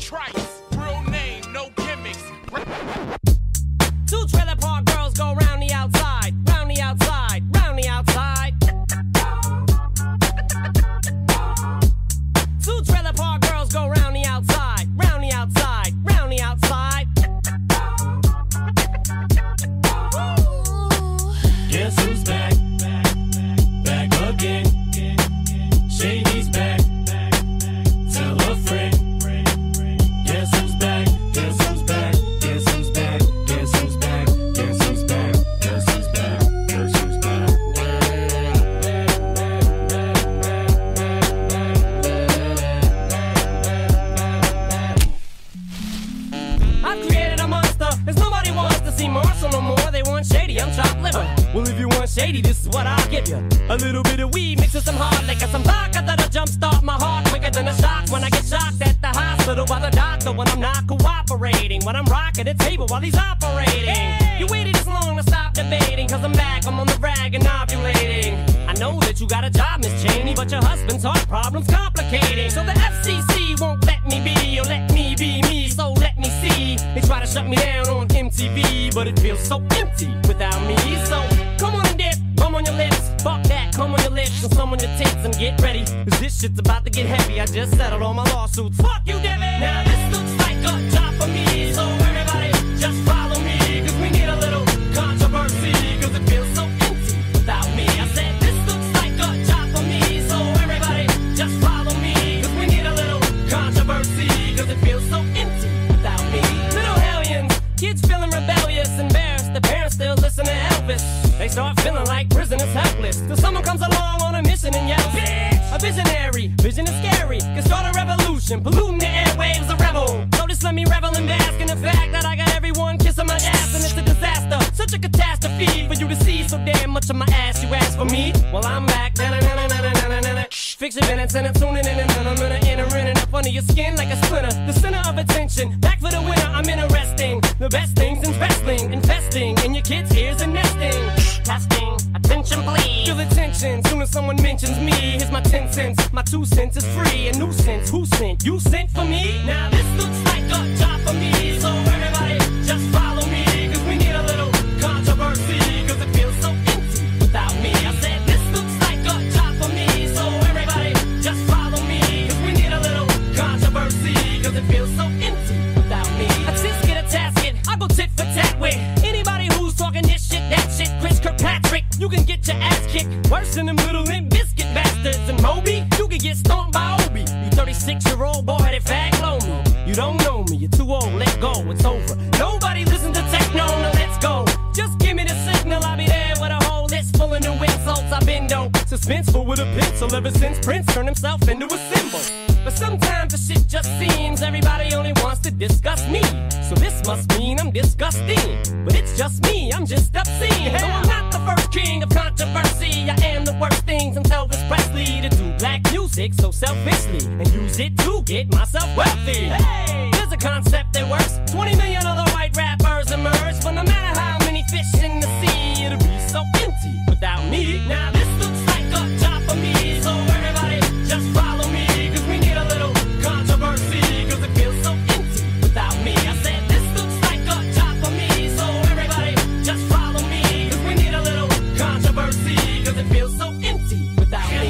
Trice, real name, no gimmicks. Two trailer park girls go round the outside, round the outside, round the outside. Two trailer park girls go round the outside, round the outside, round the outside. Guess who's back? Back again. Shady's back. Tell a friend. Guess who's back? Guess who's back? Guess who's back? Guess who's back? Guess who's back? Guess who's back? Guess who's back? I've created a monster, cause nobody wants to see Marshall no more. They want Shady, I'm chopped liver. Well, if you want Shady, this is what I'll give you. A little bit of weed mixed with some hard liquor, some vodka that'll jumpstart my heart quicker than a shock when I get shocked at the hospital by the doctor when I'm not cooperating, when I'm rocking the table while he's operating. Hey! You waited this long to stop debating, cause I'm back, I'm on the rag and ovulating. I know that you got a job, Miss Cheney, but your husband's heart problem's complicating. So the FCC won't let me be, or let me be me, so let me see. They try to shut me down on MTV, but it feels so empty without me. So come on and dip, come on your lips, fuck that, come on your lips, and some on your tits, and get ready, cause this shit's about to get heavy. I just settled all my lawsuits, fuck you, Debbie. Now this looks like a job for me, so everybody just follow me, cause we need a little controversy, cause it feels so empty without me. I said this looks like a job for me, so everybody just follow me, cause we need a little controversy, cause it feels so empty without me. Little hellions, kids feeling rebellious, embarrassed, the parents still listen to Elvis. They start feeling like prisoners helpless, till someone comes along on a mission and yells, bitch! A visionary, vision is scary, can start a revolution, polluting the airwaves, a rebel. So just let me revel and bask in the fact that I got everyone kissing my ass, and it's a disaster, such a catastrophe for you to see so damn much of my ass. You ask for me, well I'm back. Fix your minutes and I'm tuning in, and I'm gonna enter in and up under your skin like a splinter. The center of attention, back for the winner. I'm interesting, the best things in wrestling, investing in your kids' ears and nesting. Testing, attention please. Feel the tension, soon as someone mentions me. Here's my 10 cents, my 2 cents is free. A nuisance, who sent? You sent for me? Now this looks like a job for me, so everybody just follow me, cause we need a little controversy, cause it feels so empty without me. I said this looks like a job for me, so everybody just follow me, cause we need a little controversy, cause it feels so empty without me. A tisk get a tasket, I go tit for tat with anybody who's talking this shit, that shit. Chris Kirkpatrick, you can get your ass kicked worse than them little Limp Biscuit bastards. And Moby, you can get stomped by Obie. You 36-year-old boy, that fag blow me. You don't know me, you're too old, let go, it's over. Nobody listen to techno, now let's go. Just give me the signal, I'll be there with a whole list full of new insults. I've been dope, suspenseful with a pencil ever since Prince turned himself into a symbol. But sometimes the shit just seems everybody only wants to discuss me. So this must mean I'm disgusting. But it's just me, I'm just obscene. No, I'm not the first king of controversy. I am the worst thing since Elvis Presley to do black music so selfishly and use it to get myself wealthy. Hey, there's a concept that works. 20 million other white rappers emerge, but no matter how many fish in the sea, it'll be so empty without me. Now this looks like a job for me, so everybody just follow me, cause we need a little controversy, cause it feels so empty without me. I said this looks like a job for me, so everybody just follow me, cause we need a little controversy, cause it feels so empty without me.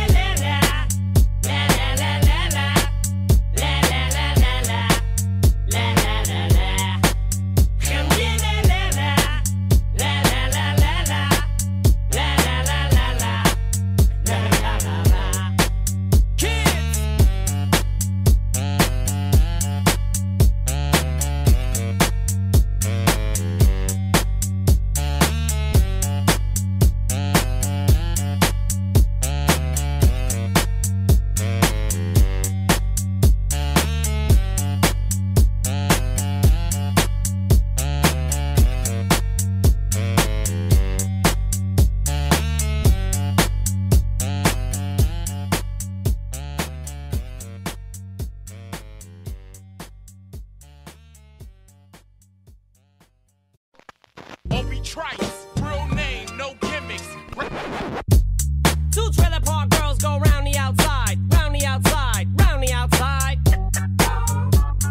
Obie Trice, real name, no gimmicks. Two trailer park girls go round the outside, round the outside, round the outside.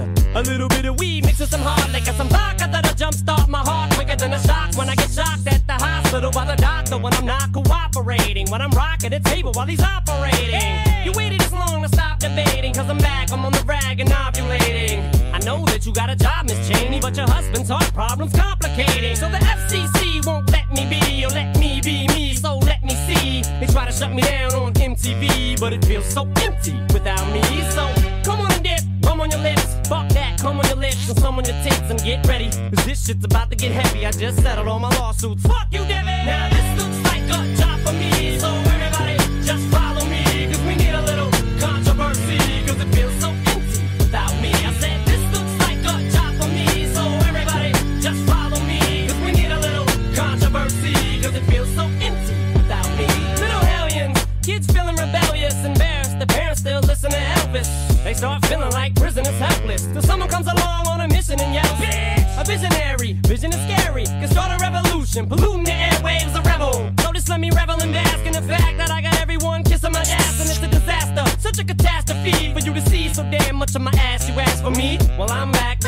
A little bit of weed mixed with some hard liquor, some vodka that'll jumpstart my heart quicker than a shock when I get shocked at the hospital by the doctor when I'm not cooperating. When I'm rocking the table while he's operating. Hey! You waited this long to stop debating, cause I'm back, I'm on the rag and ovulating. I know that you got a job, Miss Cheney, but your husband's heart problem's complicating. So the FCC won't let me be, or let me be me, so let me see. They try to shut me down on MTV, but it feels so empty without me. So come on and dip, come on your lips, fuck that, come on your lips, and some on your tits, and get ready, cause this shit's about to get heavy. I just settled all my lawsuits, fuck you, Debbie. Now this looks like a job for me, so everybody just follow me, cause we need a little controversy, cause it feels so empty without me. I said this looks like a job for me, so everybody just follow me, cause we need a little controversy, cause it feels so empty without me. Little hellions, kids feeling rebellious, embarrassed, the parents still listen to Elvis. They start feeling like prisoners helpless, till someone comes along on a mission and yells, bitch! A visionary, vision is scary, can start a revolution, polluting the airwaves, a rebel. So just let me revel and bask in the fact that I got everyone kissing my ass, and it's a disaster, such a catastrophe for you to see so damn much of my ass. You ask for me, well I'm back.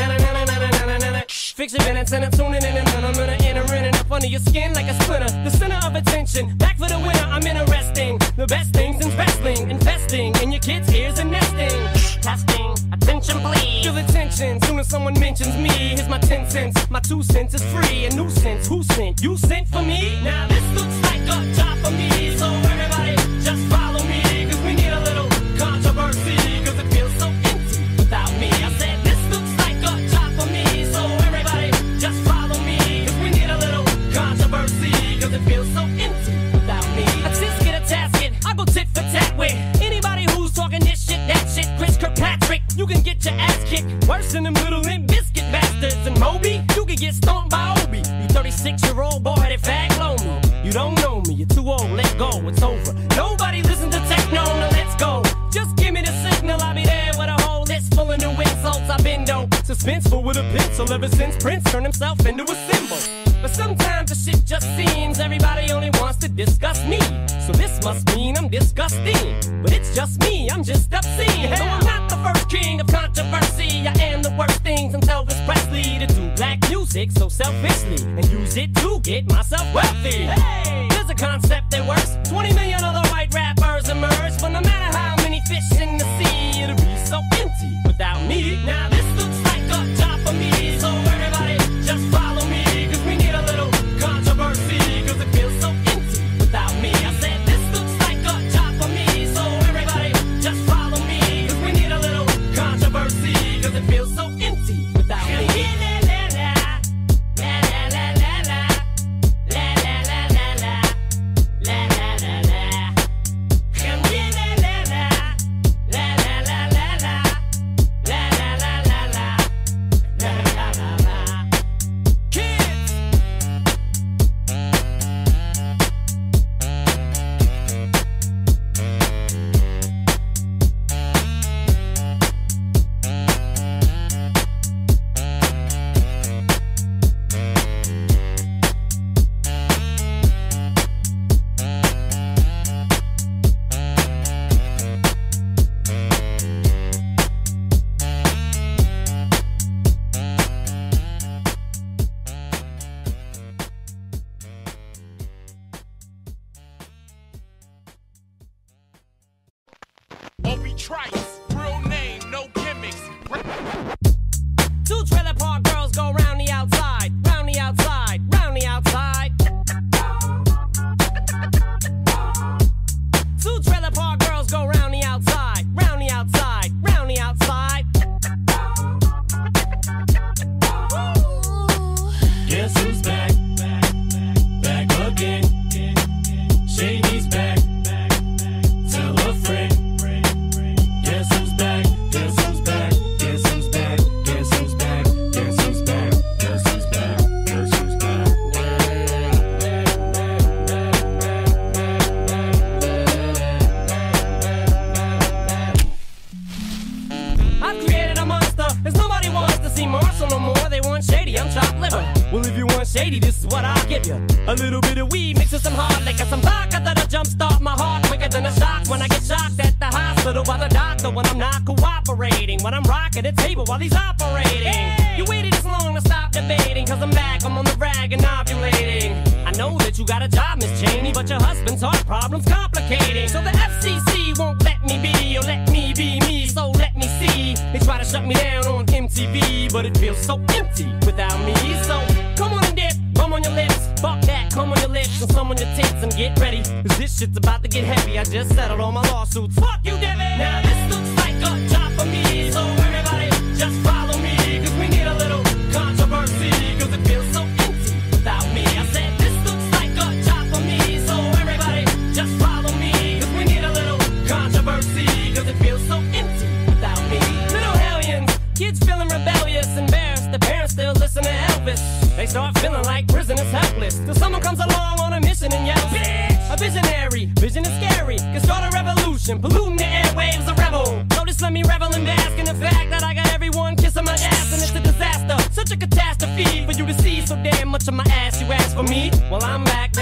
Fix your minutes and I'm tuning in, and I'm gonna enter in and up under your skin like a splinter. The center of attention, back for the winner. I'm interesting, the best things in wrestling, investing in your kids' ears and nesting. Testing, attention please. Feel the tension, soon as someone mentions me. Here's my 10 cents, my 2 cents is free. A nuisance, who sent? You sent for me? Now this looks like a job for me, so everybody just follow me, cause we need a little controversy, cause it feels so empty without me. I said this looks like a job for me, so everybody just follow me, cause we need a little controversy, cause it feels so empty without me. A tisket, a tasket, I go tit for tat with anybody who's talking this shit, that shit. Chris Kirkpatrick, you can get your ass kicked worse than them little Limp Biscuit bastards. And Moby, you can get stomped by Obie. You 36-year-old boy that fag blow me. You don't know me, you're too old, let go, it's over. Nobody listen to techno, now let's go. Just give me the signal, I'll be there with a whole list full of new insults. I've been though suspenseful with a pencil ever since Prince turned himself into a symbol. But sometimes the shit just seems everybody only wants to discuss me. So this must mean I'm disgusting. But it's just me, I'm just obscene. Though I'm not the first king of controversy, I am the worst thing since Elvis Presley to do black music so selfishly and use it to get myself wealthy. Hey, there's a concept that works. 20 million other white rappers emerge, but no matter how many fish in the sea, it'll be so empty without me. Now this looks like a job for me, so everybody just follow me, cause we need a little controversy, cause it feels so empty without me. I said this looks like a job for me, so everybody just follow me, cause we need a little controversy, cause it feels so empty without me. Obie Trice, real name, no gimmicks. 2 trailer park girls go round the outside, round the outside, round the outside. 2 trailer park girls go round the outside, round the outside, round the outside. Guess who's back? Back again. Shady's back. Tell a friend. Guess who's back? Guess who's back? Guess who's back? Guess who's back? Guess who's back? Guess who's back? Guess who's back? I've created a monster, as nobody wants to see Marshall no more. They want Shady, I'm chopped liver. Well, if you want Shady, this is what I'll give you. A little bit of weed mixed with some hard liquor, some vodka that'll jumpstart my heart quicker than a shock when I get shocked at the hospital by the doctor when I'm not cooperating. when I'm rocking the table while he's operating. Hey! You waited this long to stop debating, cause I'm back, I'm on the rag and ovulating. I know that you got a job, Miss Cheney, but your husband's heart problem's complicating. So the FCC won't let me be, or let me be me, so let me see. They try to shut me down on MTV, but it feels so empty without me. So come on and dip, come on your lips, fuck that, come on your lips, and some on your tits, and get ready, cause this shit's about to get heavy. I just settled all my lawsuits, fuck you, Debbie. Now this looks like a job for me, so everybody just follow me, cause we need a little controversy, cause it feels so empty without me. I said this looks like a job for me, so everybody just follow me, cause we need a little controversy, cause it feels so empty without me. Little hellions, kids feeling rebellious, embarrassed, the parents still listen to Elvis. They start feeling like prisoners helpless, till someone comes along on a mission and yells, bitch! A visionary, vision is scary, can start a revolution, polluting the airwaves, a rebel. So just let me revel and bask in the fact that I got everyone kissing my ass, and it's a disaster, such a catastrophe for you to see so damn much of my ass. You ask for me, well I'm back.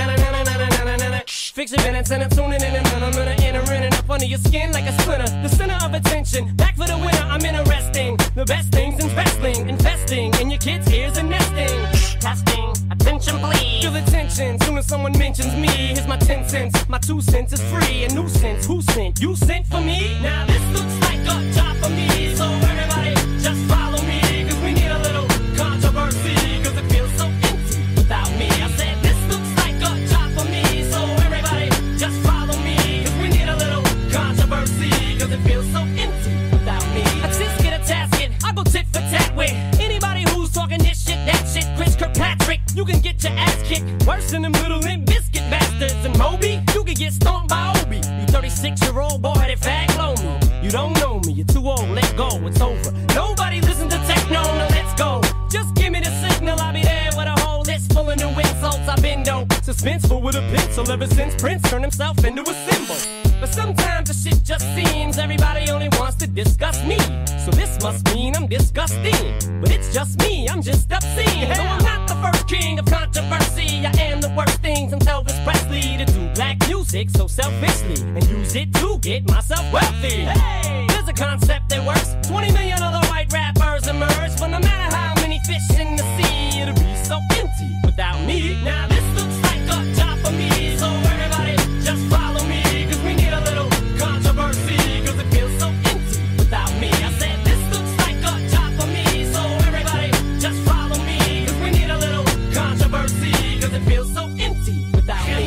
Fix your minutes and I'm tuning in, and I'm gonna enter in and up under your skin like a splinter. The center of attention, back for the winner. I'm interesting, the best things in wrestling, investing in your kids' ears and nesting. Testing, attention please. Feel the tension, soon as someone mentions me. Here's my 10 cents, my 2 cents is free. A nuisance, who sent? You sent for me? Now this looks like a job for me, so everybody just follow me, cause we need a little controversy, cause it feels so empty without me. I said this looks like a job for me, so everybody just follow me, cause we need a little controversy, cause it feels so empty without me. I just get a tasket, I go tit for tat with anybody who's talking this shit, that shit. Chris Kirkpatrick, you can get your ass kicked worse than them little Limp Biscuit bastards. And Moby, you can get stomped by Obie. You 36-year-old boy that fag blow me. You don't know me, you're too old, let go, it's over. Nobody listen to techno, now let's go. Just give me the signal, I'll be there with a whole list full of new insults. I've been dope, suspenseful with a pencil ever since Prince turned himself into a symbol. But sometimes the shit just seems everybody only wants to discuss me. So this must mean I'm disgusting. But it's just me, I'm just obscene. No, I'm not the first king of controversy. I am the worst thing since Elvis Presley to do black music so selfishly and use it to get myself wealthy. Hey, there's a concept that works. 20 million other white rappers emerge, but no matter how many fish in the sea, it'll be so empty without me. Now this looks like a job for me, so everybody just follow me, cause we need a little controversy, cause it feels so empty without me. I said this looks like a job for me, so everybody just follow me, cause we need a little controversy, cause it feels so empty without me.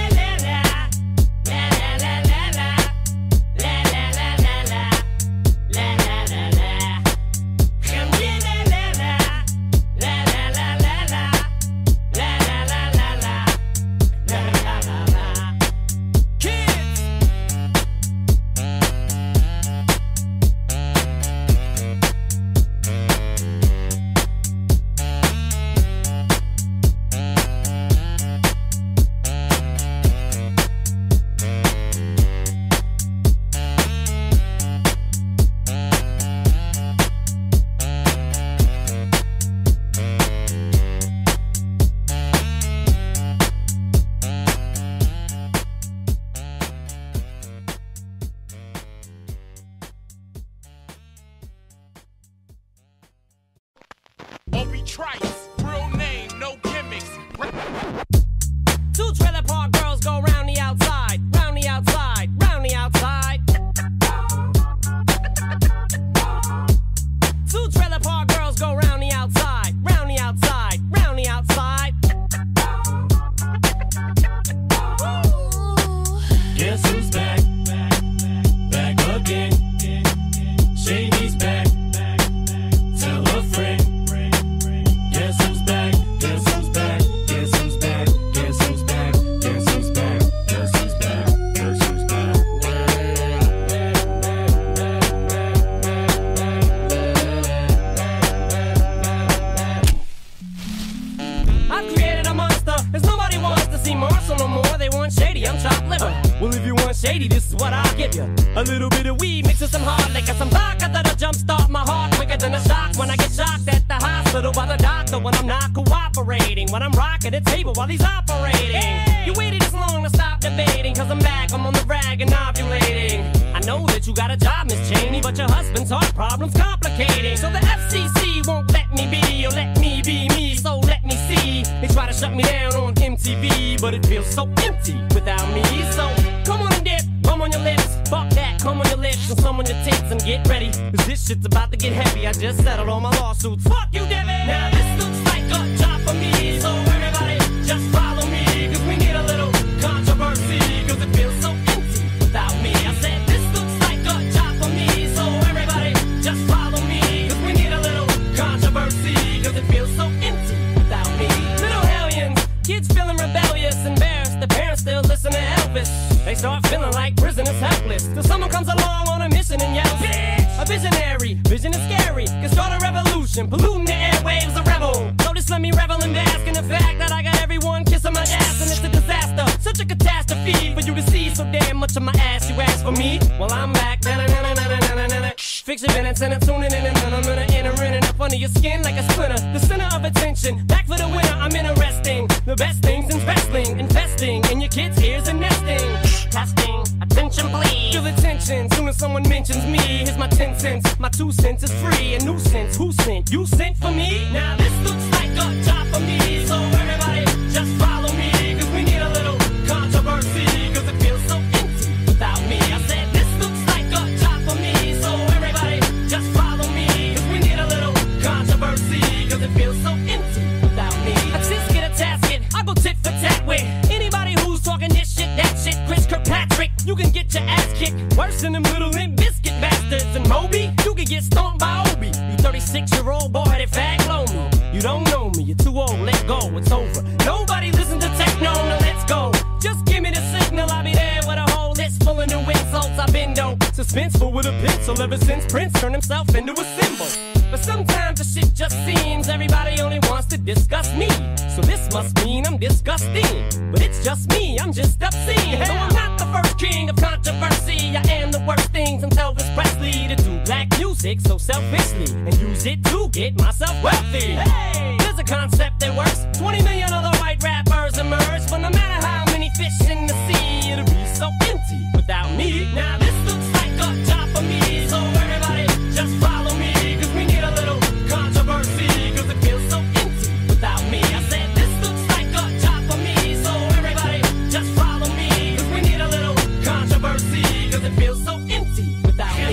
Obie Trice, real name, no gimmicks. 2 trailer park girls go round the outside, round the outside, round the outside. 2 trailer park girls go round the outside, round the outside, round the outside. Guess who's back? Back again. Shady's back. Tell a friend. Guess who's back? Guess who's back? Guess who's back? Guess who's back? Guess who's back? Guess who's back? Guess who's back? I've created a monster, as nobody wants to see Marshall no more. They want Shady, I'm chopped liver. Well, if you want Shady, this is what I'll give you. A little bit of weed mixed with some hard liquor, some vodka that'll jumpstart my heart quicker than a shock when I get shocked at the hospital. hospital by the doctor when I'm not cooperating. When I'm rocking the table while he's operating. You waited this long to stop debating, cause I'm back, I'm on the rag and ovulating. I know that you got a job, Miss Cheney, but your husband's heart problem's complicating. So the FCC won't let me be, or let me be me, so let me see. They try to shut me down on MTV, but it feels so empty without me. So come on and dip, come on your lips, fuck that, come on your lips, and some on your tits, and get ready, cause this shit's about to get heavy. I just settled all my lawsuits, fuck you, Debbie. Now this looks like a job for me, so everybody just follow me, cause we need a little controversy, cause it feels so empty without me. I said this looks like a job for me, so everybody just follow me, cause we need a little controversy, cause it feels so empty without me. Little hellions, kids feeling rebellious, embarrassed, the parents still listen to Elvis. They start feeling like prisoners helpless, till someone comes along on a mission and yells, bitch! A visionary, vision is scary, can start a revolution, polluting the airwaves, a rebel. So just let me revel and bask in the fact that I got everyone kissing my ass, and it's a disaster, such a catastrophe for you to see so damn much of my ass. You ask for me, well I'm back. Fiction minutes and I'm tuning in, and I'm gonna enter in and up under your skin like a splinter. The center of attention, back for the winner. I'm interesting, the best things in wrestling, investing in your kids' ears and nesting. Testing, attention please. Feel the tension, soon as someone mentions me. Here's my 10 cents, my 2 cents is free. A nuisance, who sent? You sent for me? Now this looks like a job for me, so everybody just follow me, cause we need a little controversy, cause it feels so empty without me. I said this looks like a job for me, so everybody just follow me, cause we need a little controversy, cause it feels so empty without me. I just get a tasket, I go tit for tat with anybody who's talking this shit, that shit. Chris Kirkpatrick, you can get your ass kicked worse than them little Limp Biscuit bastards. And Moby, you can get stomped by Obie. You 36-year-old boy headed fag blow me. You don't know me, you're too old, let go, it's over. Nobody listen to techno, now let's go. Just give me the signal, I'll be there with a whole list full of new insults. I've been though suspenseful with a pencil ever since Prince turned himself into a symbol. But sometimes the shit just seems everybody only wants to discuss me. So this must mean I'm disgusting. But it's just me, I'm just obscene. Though I'm not the first king of controversy, I am the worst thing since Elvis Presley to do black music so selfishly and use it to get myself wealthy. Hey, there's a concept that works. 20 million other white rappers emerge, but no matter how many fish in the sea, it'll be so empty without me. Now this looks like a job for me, so everybody just follow me, cause we need a little controversy, cause it feels so empty without me. I said this looks like a job for me, so everybody just follow me, cause we need a little controversy, cause it feels so empty without me.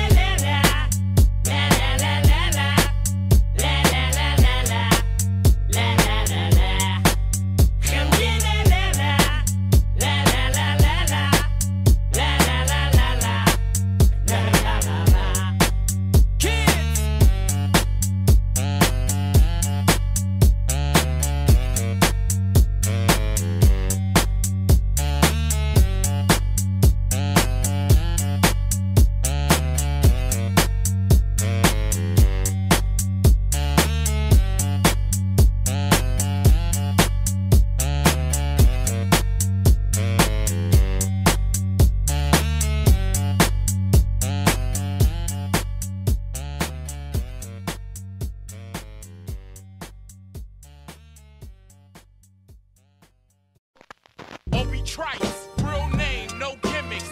Obie Trice, real name, no gimmicks.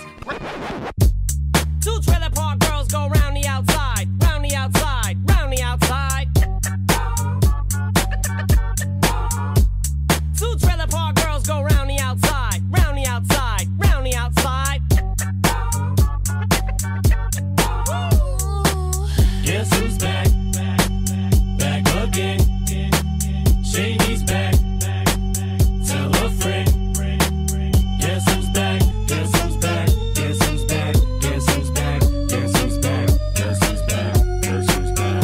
2 trailer park girls go round the outside, round the outside, round the outside. 2 trailer park girls go round the outside, round the outside, round the outside. Guess who's back? Back again. Shady's back. Tell a friend. Guess who's back? Guess who's back? Guess who's back? Guess who's back? Guess who's back? Guess who's back? Guess who's back?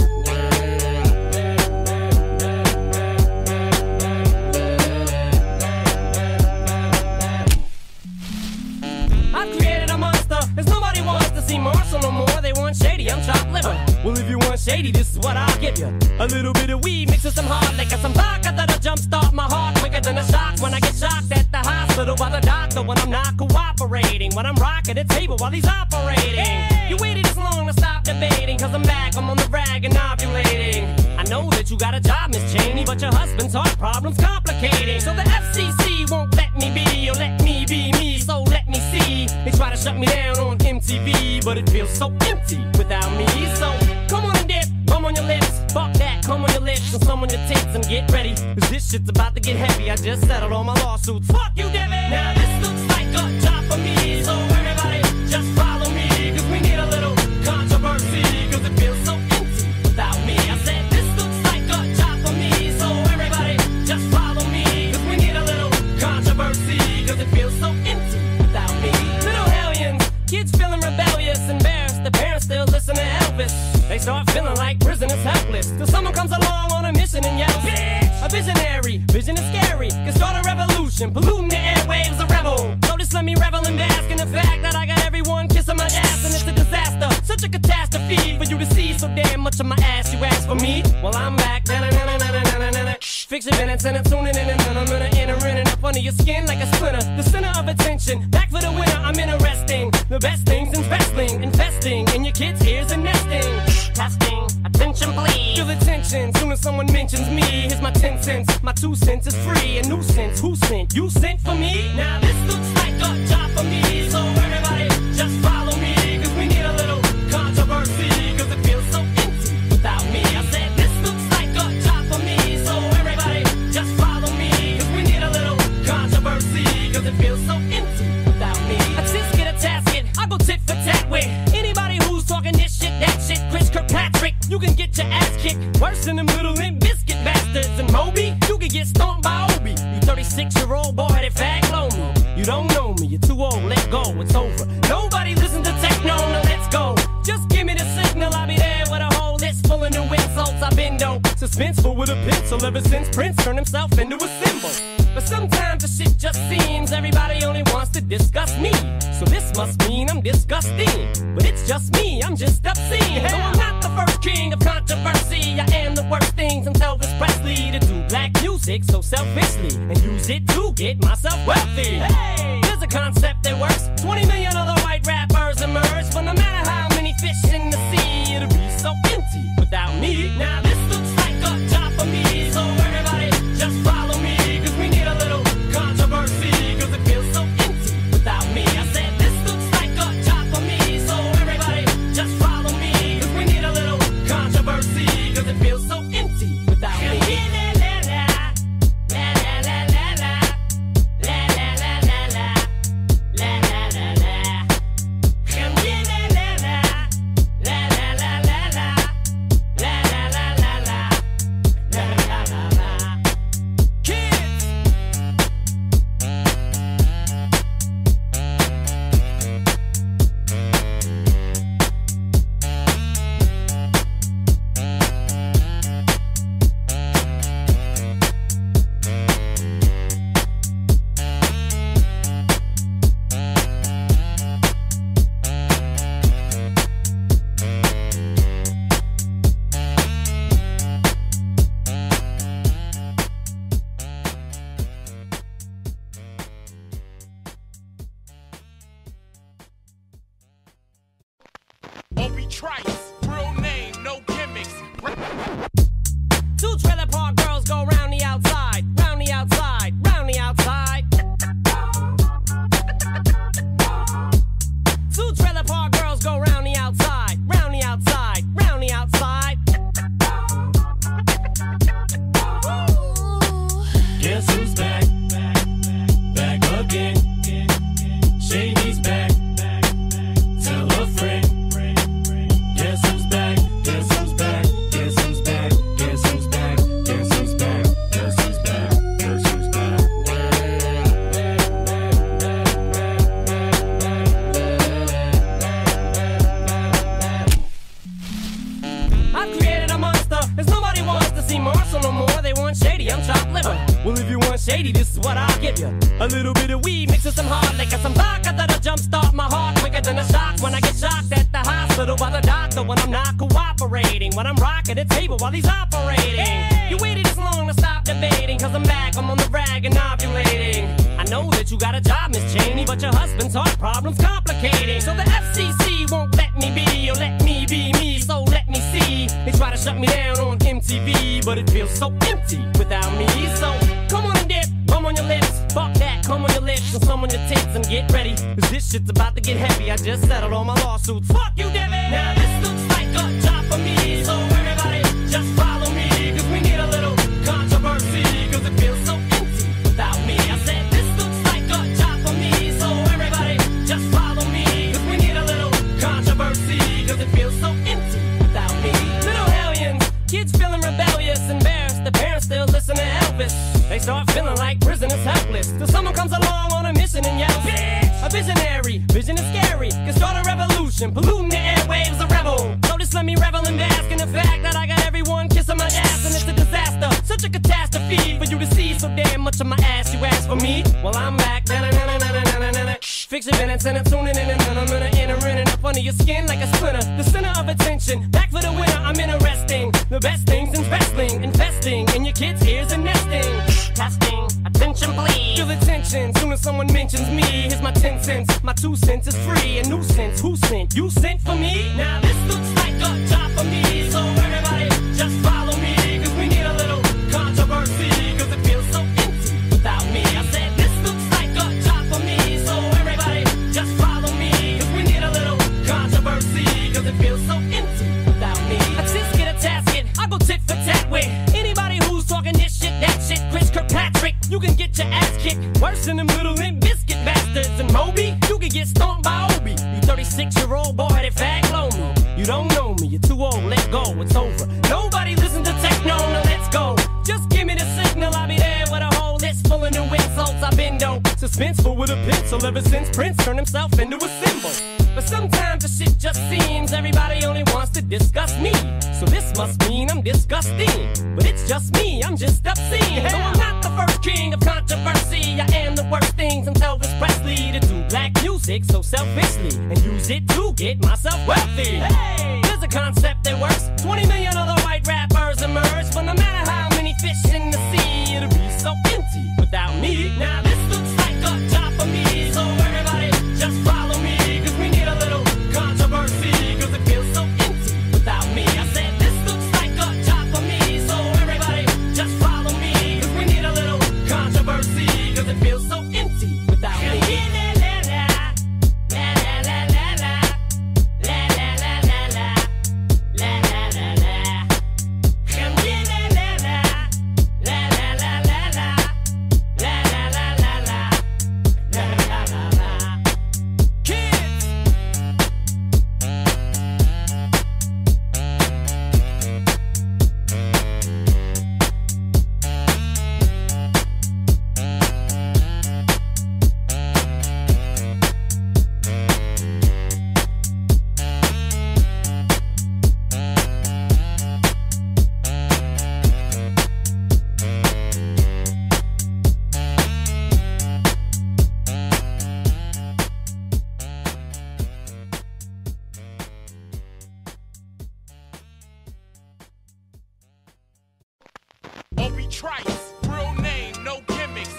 I've created a monster, cause nobody wants to see Marshall no more. They want Shady, I'm chopped liver. Well, if you want Shady, this is what I'll give you. A little bit of weed mixed with some hard liquor, some vodka that'll jumpstart my heart quicker than a shock when I get shocked at the hospital by the doctor when I'm not cooperating. When I'm rocking the table while he's operating. You waited this long to stop debating, cause I'm back, I'm on the rag and ovulating. I know know that you got a job, Miss Cheney, but your husband's heart problem's complicating. So the FCC won't let me be, or let me be me, so let me see. They try to shut me down on MTV, but it feels so empty without me. So come on and dip, come on your lips, fuck that, come on your lips, and some on your tits, and get ready, cause this shit's about to get heavy. I just settled all my lawsuits, fuck you, Debbie. Now this looks like a job for me, so everybody just follow me, cause we need a little controversy, cause it feels so empty without me. I said this looks like a job for me, so everybody just follow me, cause we need a little controversy, cause it feels so empty without me. Little hellions, kids feeling rebellious, embarrassed, the parents still listen to Elvis. They start feeling like prisoners helpless, till someone comes along on a mission and yells, bitch! A visionary, vision is scary, can start a revolution, polluting the airwaves, a rebel. So just let me revel and bask in the fact that I got everyone kissing my ass, and it's a disaster, such a catastrophe for you to see so damn much of my ass. You ask for me, well I'm back. Fix your minutes and I'm tuning in, and I'm gonna enter in and up under your skin like a splinter. The center of attention, back for the winner. I'm interesting, the best things in wrestling, investing in your kids' ears and nesting. Testing, attention please. Feel the tension, soon as someone mentions me. Here's my 10 cents, my 2 cents is free. A nuisance, who sent? You sent for me? Now this looks like a job for me, so everybody just follow me, cause we need a little controversy, cause it feels so empty without me. I said this looks like a job for me, so everybody just follow me, cause we need a little controversy, cause it feels so empty without me. A tisket, a tasket, I go tit for tat with anybody who's talking this shit, that shit. Chris Kirkpatrick, you can get your ass kicked worse than them little Limp Biscuit bastards. And Moby, you can get stomped by Obie. You 36-year-old boy-headed fag, blow me. You don't know me, you're too old, let go, it's over. Nobody listen to techno, now let's go. Just give me the signal, I'll be there with a whole list full of new insults. I've been dope, suspenseful with a pencil ever since Prince turned himself into a symbol. But sometimes the shit just seems everybody only wants to discuss me. So this must mean I'm disgusting. But it's just me, I'm just obscene. Though I'm not the first king of controversy, I am the worst things from Elvis Presley to do black music so selfishly and use it to get myself wealthy. Hey, there's a concept that works. 20 million other white rappers emerge, but no matter how many fish in the sea, it'll be so empty without me. Now this looks like a job for me, so everybody just follow me, cause we need a little controversy, cause it feels so empty without me. I said this looks like a job for me, so everybody just follow me, cause we need a little controversy, cause it feels so empty without me. Obie Trice, real name, no gimmicks. 2 trailer park girls go round the outside, round the outside, round the outside. 2 trailer park girls go round the outside, round the outside, round the outside. Guess who's back? Back again. Shady's back. Tell a friend. Guess who's back? Guess who's back? Guess who's back? Guess who's back? Guess who's back? Guess who's back? Guess who's back? I've created a monster, as nobody wants to see Marshall no more. They want Shady, I'm chopped liver. Well, if you want Shady, this is what I'll give you. A little bit of weed mixed with some hard liquor, some vodka that'll jumpstart my heart quicker than a shock when I get shocked at the hospital by the doctor when I'm not cooperating, when I'm rocking the table while he's operating. Hey! You waited this long to stop debating, cause I'm back, I'm on the rag and ovulating. I know that you got a job, Miss Cheney, but your husband's heart problem's complicating. So the FCC won't let me me be, or let me be me, so let me see. They try to shut me down on MTV, but it feels so empty without me. So come on and dip, come on your lips, fuck that, come on your lips, and some on your tits, and get ready, cause this shit's about to get heavy. I just settled all my lawsuits, fuck you, Devin. Now this looks like a job for me, so everybody just follow me, cause we need a little controversy, cause it feels so empty without me. I said this looks like a job for me, so everybody just follow me, cause we need a little controversy, cause it feels so empty without me. Little hellions, kids feeling rebellious, embarrassed, the parents still listen to Elvis. They start feeling like prisoners helpless, till someone comes along on a mission and yells, bitch! A visionary, vision is scary, can start a revolution, polluting the airwaves, a rebel. So just let me revel and bask in the fact that I got everyone kissing my ass, and it's a disaster, such a catastrophe for you to see so damn much of my ass. You ask for me, well I'm back. Fix your minutes and I'm tuning in, and I'm gonna enter in and up under your skin like a splinter. The center of attention, back for the winner. I'm interesting, the best things in wrestling, investing in your kids' ears and nesting. Testing, attention please. Feel the tension, soon as someone mentions me. Here's my 10 cents, my 2 cents is free. A nuisance, who sent? You sent for me? Now this looks like a job for me, so everybody just follow me, cause we need a little controversy, cause it feels so empty without me. I said this looks like a job for me, so everybody just follow me, cause we need a little controversy, cause it feels so empty without me. I just get a tasket, I go tit for tat with anybody who's talking this shit, that shit. Chris Kirkpatrick, you can get your ass kicked worse than them little Limp Biscuit bastards. And Moby, you can get stomped by Obie. You 36-year-old boy that fag blow me. You don't know me, you're too old, let go, it's over. Nobody listen to techno, now let's go. Just give me the signal, I'll be there with a whole list full of new insults. I've been dope, suspenseful with a pencil ever since Prince turned himself into a symbol. But sometimes the shit just seems everybody only wants to discuss me. So this must mean I'm disgusting. But it's just me, I'm just obscene. Though I'm not the first king of controversy, I am the worst thing since Elvis Presley to do black music so selfishly and use it to get myself wealthy. Hey, there's a concept that works. 20 million other white rappers emerge, but no matter how many fish in the sea, it'll be so empty without me. Now this looks like a job for me, so everybody just follow me, cause we need a little controversy, cause it feels so empty without me. I said this looks like a job for me, so everybody just follow me, cause we need a little controversy, cause it feels so empty without me. Obie Trice, real name, no gimmicks.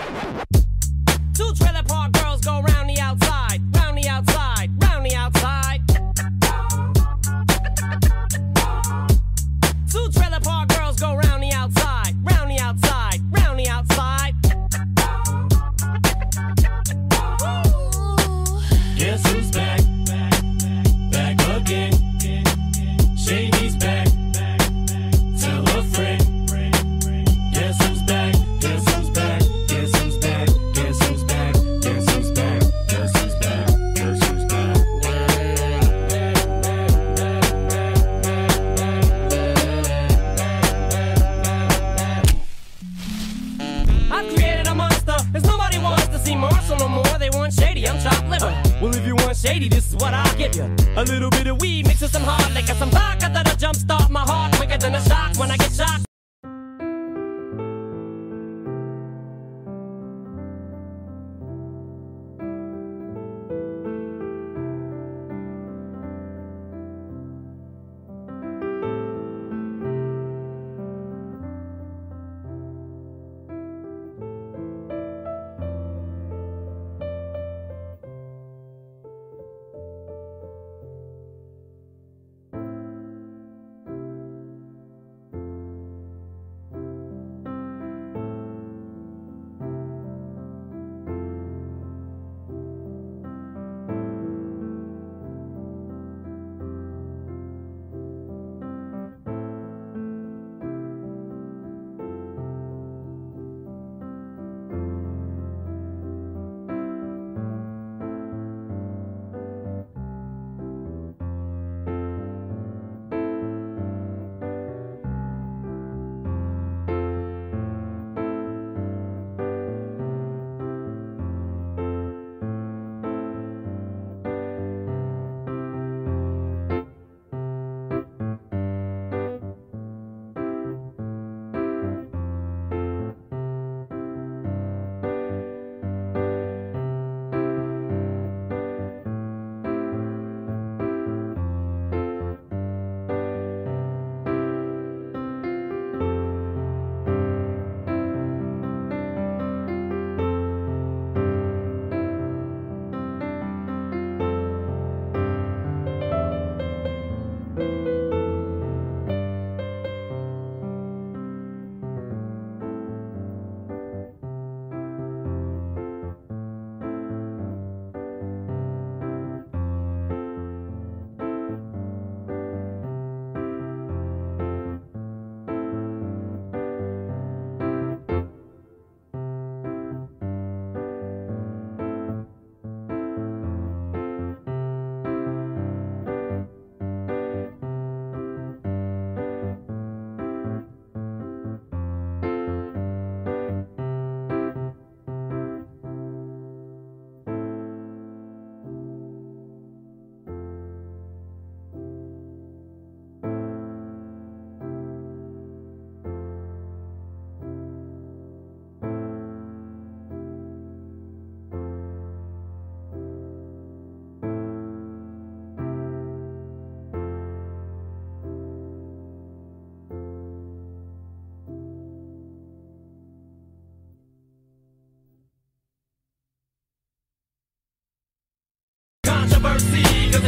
2 trailer park girls go round the outside, round the outside, round the outside. 2 trailer park girls go round the outside, round the outside, round the outside. Guess who's back? Back again. Shady's back. Tell a friend. Guess who's back? Guess who's back? Guess who's back? Guess who's back? Guess who's back? Guess who's back? Guess who's back? I've created a monster, cause nobody wants to see Marshall no more. They want Shady, I'm chopped liver. Well, if you want Shady, this is what I'll give you. A little bit of weed mixed with some hard liquor, some vodka that'll jumpstart my heart quicker than a shock when I get shot.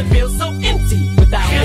it feels so empty without me.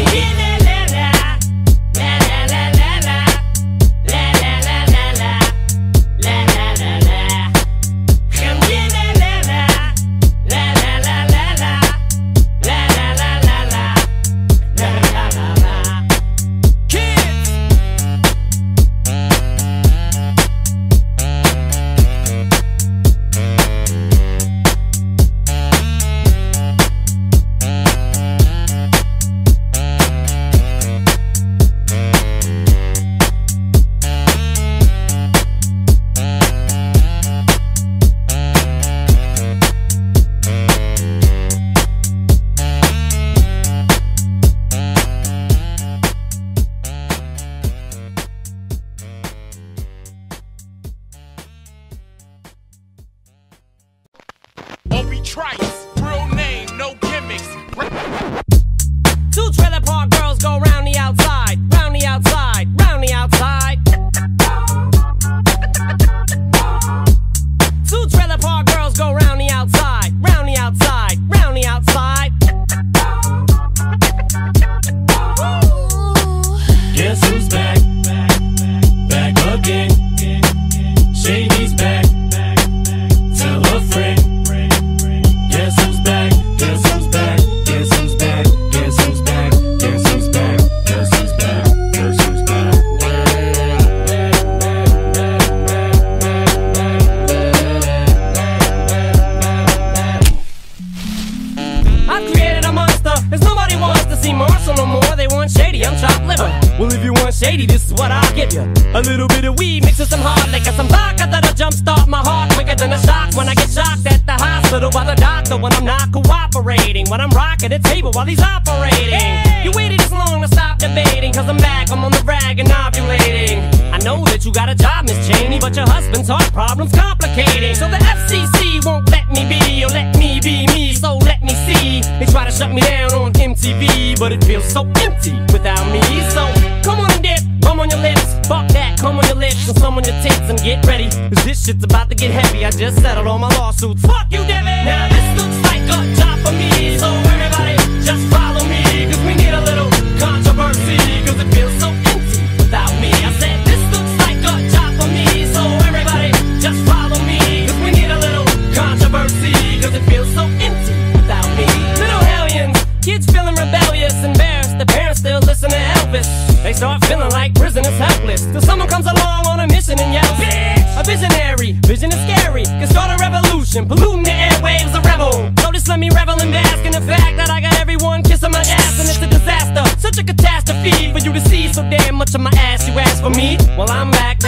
Obie Trice, real name, no gimmicks. Two trailer park girls go round the outside, round the outside, round the outside. Two trailer park girls go round the outside, round the outside, round the outside. Guess who's back? Back again. Shady's back. Tell a friend. Guess who's back? Guess who's back? Guess who's back? Guess who's back? Guess who's back? Guess who's back? Guess who's back? I've created a monster, as nobody wants to see Marshall no more. They want Shady, I'm chopped liver. Well, if you want Shady, this is what I'll give you. A little bit of weed mixed with some hard liquor, some vodka that'll jumpstart my heart quicker than a shock when I get shocked at the hospital by the doctor when I'm not cooperating, when I'm rocking the table while he's operating. Hey! You waited this long to stop debating, cause I'm back, I'm on the rag and ovulating. I know that you got a job, Miss Cheney, but your husband's heart problem's complicating. So the FCC won't let me be, or let me be me, so let me see. They try to shut me down on MTV, but it feels so empty without me. So come on and dip, come on your lips, fuck that, come on your lips, and some on your tits and get ready, cause this shit's about to get heavy. I just settled all my lawsuits, fuck you, Devin. Now this looks like a job for me, so everybody just follow me, cause we need a little controversy, cause it feels so empty without me. I said this looks like a job for me, so everybody just follow me, cause we need a little controversy, cause it feels so empty without me. Little hellions, kids feeling rebellious, embarrassed, the parents still listen to Elvis. They start feeling like prisoners helpless, till someone comes along on a mission and yells, bitch! A visionary, vision is scary, can start a revolution, polluting the airwaves, a rebel. So just let me revel and bask in the fact that I got everyone kissing my ass, and it's a disaster, such a catastrophe for you to see so damn much of my ass. You ask for me, well I'm back.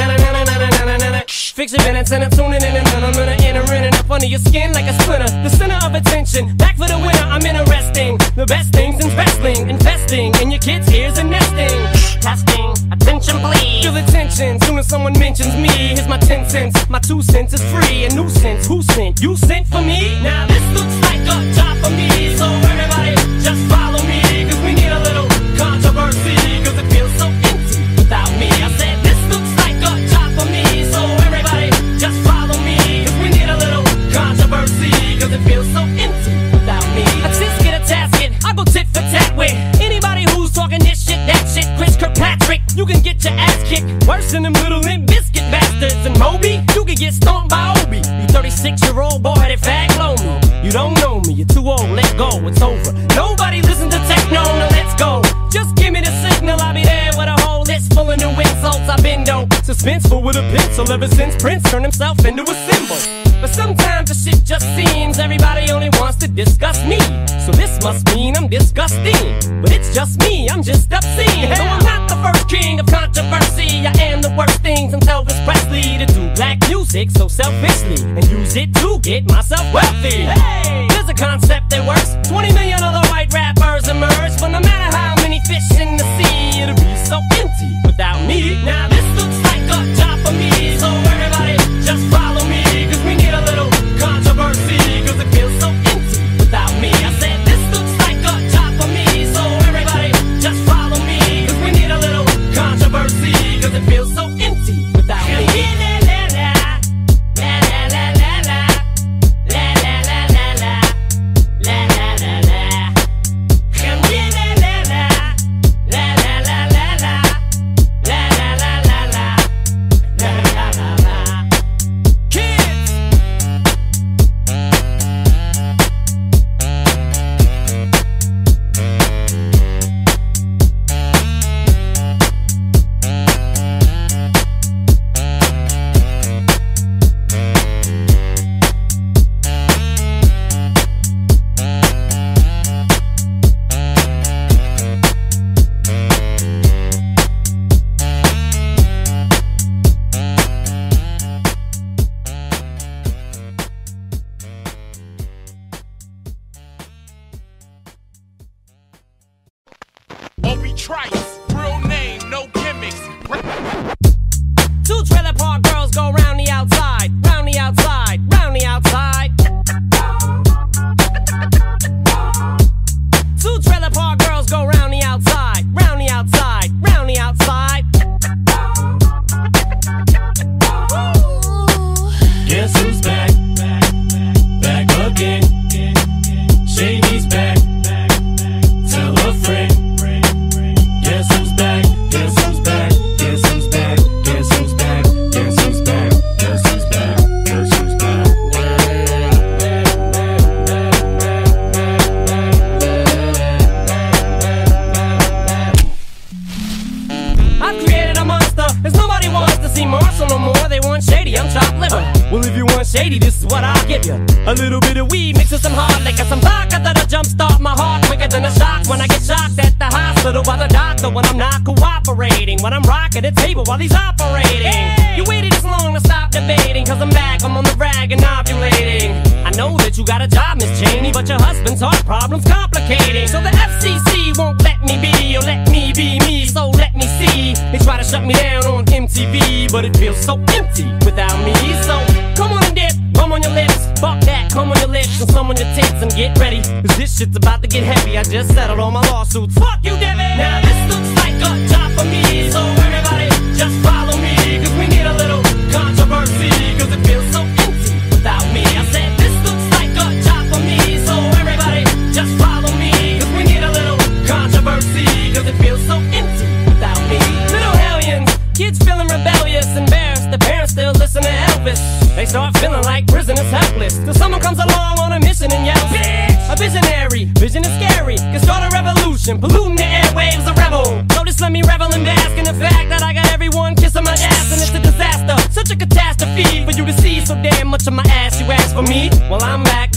Fix your minutes and I'm tuning in, and I'm gonna enter in and up under your skin like a splinter. The center of attention, back for the winner. I'm interesting, the best things in wrestling, investing in your kids' ears and nesting. Testing, attention please. Feel the tension, soon as someone mentions me. Here's my 10 cents, my 2 cents is free. A nuisance, who sent? You sent for me? Now this looks like a job for me, so everybody just follow me, cause we need a little controversy, cause it feels so empty without me. I said this looks like a job for me, so everybody just follow me, cause we need a little controversy, cause it feels so empty without me. I just get a tasket, I go tit for tat with anybody who's talking this shit, that shit. Chris Kirkpatrick, you can get your ass kicked worse than them little Limp Biscuit bastards. And Moby, you can get stomped by Obie. You 36-year-old boy-headed fag blow me. You don't know me, you're too old, let go, it's over. Nobody listen to techno, now let's go. Just give me the signal, I'll be there with a whole list full of new insults. I've been dope, suspenseful with a pencil ever since Prince turned himself into a symbol. But sometimes the shit just seems everybody only wants to discuss me. So this must mean I'm disgusting, but it's just me, I'm just obscene. Though I'm not the first king of controversy, I am the worst thing since Elvis Presley to do black music so selfishly and use it to get myself wealthy. Hey, there's a concept that works. 20 million other white rappers emerge, but no matter how many fish in the sea, it'll be so empty without me. Now this looks like a job for me, so everybody just follow me, cause we need a little controversy, cause it feels so empty without me. I said this looks like a job for me, so everybody just follow me, cause we need a little controversy, cause it feels so empty without me. Shady, this is what I'll give you. A little bit of weed mixed with some hard liquor, some vodka that'll jumpstart my heart quicker than a shock when I get shocked at the hospital by the doctor when I'm not cooperating, when I'm rocking the table while he's operating. Hey! You waited this long to stop debating, cause I'm back, I'm on the rag and ovulating. I know that you got a job, Miss Cheney, but your husband's heart problem's complicating. So the FCC won't let me be, or let me be me, so let me see. They try to shut me down on MTV, but it feels so empty without me. So come on and dip, come on your lips, fuck that, come on your lips, and some on your tits and get ready, cause this shit's about to get heavy. I just settled all my lawsuits, fuck you, Debbie. Now this looks like a job for me, so everybody just follow me, cause we need a little controversy, cause it feels so empty without me. I said this looks like a job for me, so everybody just follow me, cause we need a little controversy, cause it feels so empty without me. Little hellions, kids feeling rebellious, embarrassed, the parents still listen to Elvis. They start feeling like prisoners helpless, till someone comes along on a mission and yells, bitch! A visionary, vision is scary, can start a revolution, polluting the airwaves, a rebel. So just let me revel and bask in the fact that I got everyone kissing my ass, and it's a disaster, such a catastrophe for you to see so damn much of my ass. You ask for me, well I'm back.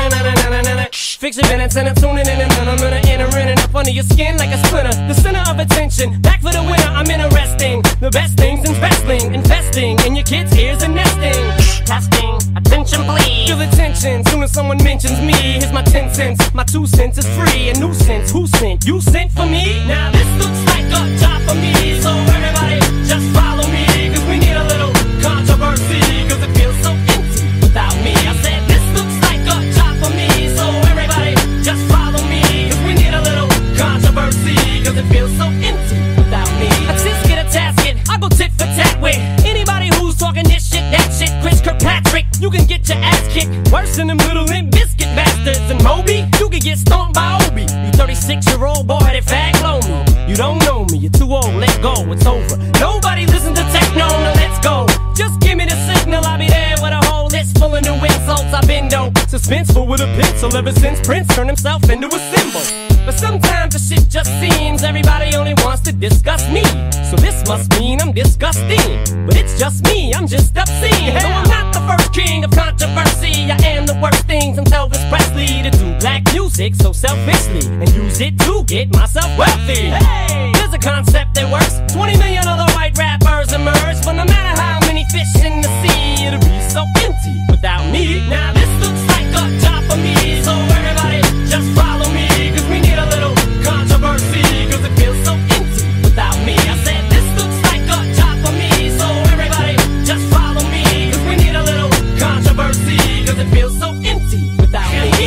Fix your minutes and I'm tuning in, and I'm gonna enter in and up under your skin like a splinter. The center of attention, back for the winner. I'm interesting, the best things in wrestling, investing in your kids' ears and nesting. Testing, attention please. Feel the tension, soon as someone mentions me. Here's my 10 cents, my 2 cents is free. A nuisance, who sent? You sent for me? Now this looks like a job for me, so everybody just follow me, cause we need a little controversy, cause it feels so empty without me. I said this looks like a job for me, so everybody just follow me, cause we need a little controversy, cause it feels so empty without me. I just get a tasket, I go tit for tat with anybody who's talking this shit, that shit. Chris Kirkpatrick, you can get your ass kicked worse than them little Limp Biscuit bastards. And Moby, you can get stomped by Obie. You 36-year-old boy that fag blow me. You don't know me, you're too old, let go, it's over. Nobody listen to techno, now let's go. Just give me the signal, I'll be there with a whole list full of new insults. I've been dope, suspenseful with a pencil ever since Prince turned himself into a symbol. But sometimes the shit just seems everybody only wants to discuss me. So this must mean I'm disgusting, but it's just me, I'm just obscene. Though I'm not the first king of controversy, I am the worst thing since Elvis Presley to do black music so selfishly and use it to get myself wealthy. Hey, there's a concept that works. 20 million other white rappers emerge, but no matter how many fish in the sea, it'll be so empty without me. Now this looks like a job for me, so everybody just follow me, cause we need a little controversy, cause it feels so empty without me. I said this looks like a job for me, so everybody just follow me, cause we need a little controversy, cause it feels so empty without me.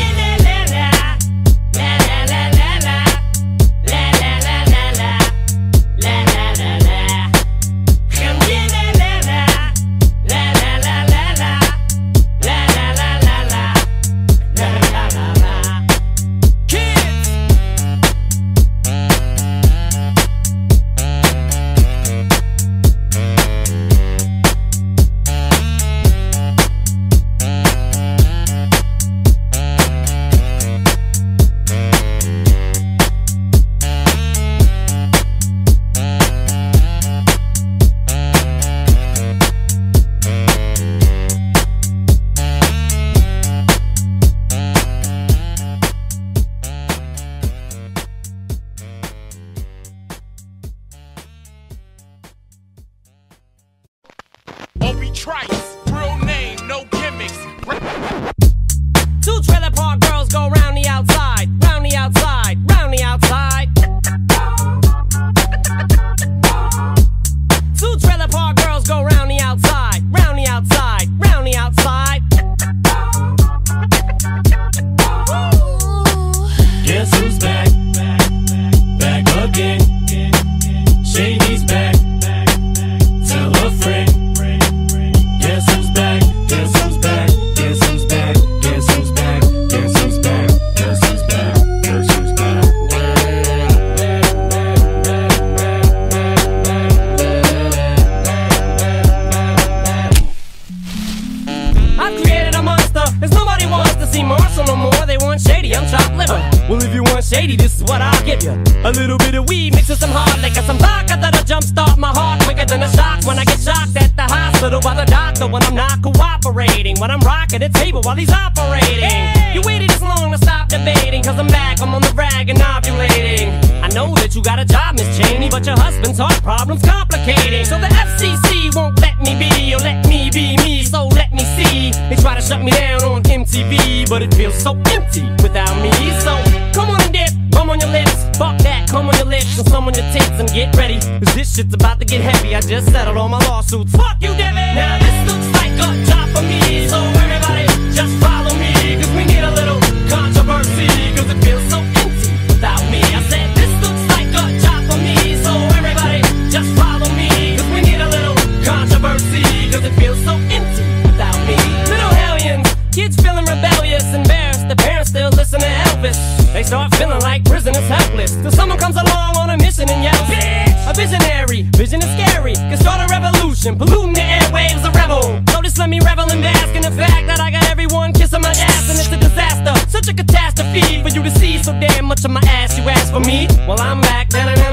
Obie Trice, real name, no gimmicks. 2 trailer park girls go round the outside, round the outside, round the outside. 2 trailer park girls go round the outside, round the outside, round the outside. Guess who's back? Back again. Shady's back. Tell a friend. Guess who's back? Guess who's back? Guess who's back? Guess who's back? Guess who's back? Guess who's back? Guess who's back? I've created a monster, as nobody wants to see Marshall no more. They want Shady, I'm chopped liver. Well, if you want shady, this is what I'll give you. A little bit of weed mixed with some hard liquor, some vodka that'll jumpstart my heart quicker than a shock when I get shocked at the hospital by the doctor when I'm not cooperating, when I'm rocking the table while he's operating. Hey! You waited this long to stop debating, cause I'm back, I'm on the rag and ovulating. I know that you got a job, Miss Cheney, but your husband's heart problem's complicating. So the FCC won't let me be, or let me be me, so let me see. They try to shut me down on MTV, but it feels so empty without me. So come on and dip, bum on your lips, fuck that, come on your lips, and some on your tits and get ready, cause this shit's about to get heavy. I just settled all my lawsuits, fuck you, Debbie. Now this looks like a job for me, so everybody just follow me, cause we need a little controversy, cause it feels so empty without me. I said this looks like a job for me, so everybody just follow me, cause we need a little controversy, cause it feels so empty without me. Little hellions, kids feeling rebellious, embarrassed, the parents still listen to Elvis. They start feeling like prisoners helpless, till someone comes along on a mission and yells, bitch! A visionary, vision is scary, can start a revolution, polluting the airwaves, a rebel. So just let me revel and bask in the fact that I got everyone kissing my ass, and it's a disaster, such a catastrophe for you to see so damn much of my ass. You ask for me, well I'm back.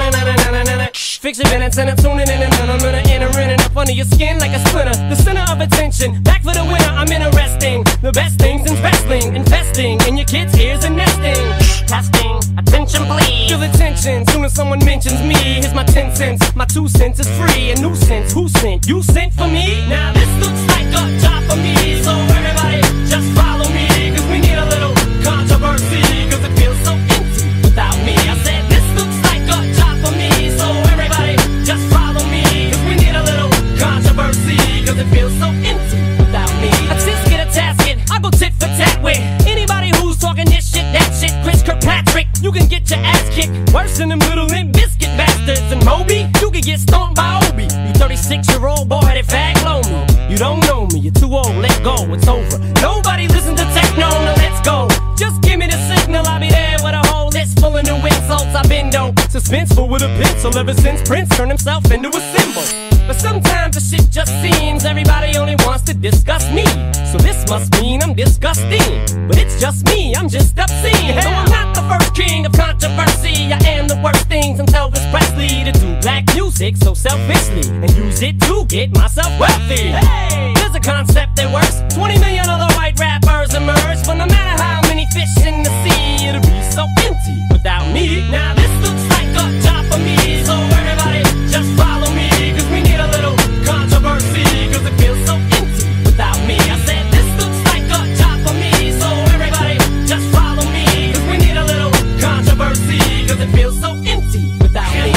Fix your minutes and I'm tuning in, and I'm gonna enter in and up under your skin like a splinter. The center of attention, back for the winner. I'm interesting, the best things in wrestling, investing in your kids' ears and nesting. Testing, attention please. Feel the tension, soon as someone mentions me. Here's my 10 cents, my 2 cents is free. A nuisance, who sent? You sent for me? Now this looks like a job for me, so everybody just follow me, cause we need a little controversy, cause it feels so empty without me. I said this looks like a job for me, so everybody just follow me, cause we need a little controversy, cause it feels so empty without me. I just get a tasket, I go tit for tat with anybody who's talking this shit, that shit. Chris Kirkpatrick, you can get your ass kicked worse than them little Limp Biscuit bastards. And Moby, you can get stomped by Obie. You 36-year-old boy that fag low me. You don't know me, you're too old, let go, it's over. Nobody listen to techno, now let's go. Just give me the signal, I'll be there with a whole list full of new insults. I've been dope, suspenseful with a pencil ever since Prince turned himself into a symbol. But sometimes the shit just seems everybody only wants to discuss me. So this must mean I'm disgusting, but it's just me, I'm just obscene. So I'm not the first king of controversy, I am the worst thing since Elvis Presley to do black music so selfishly and use it to get myself wealthy. Hey, there's a concept that works, 20 million other white rappers emerge, but no matter how many fish in the sea, it'll be so empty without me. Now this looks like a job for me, so everybody just follow me, cause we need a little controversy, cause it feels so empty without me. I said this looks like a job for me, so everybody just follow me, cause we need a little controversy, cause it feels so empty without me.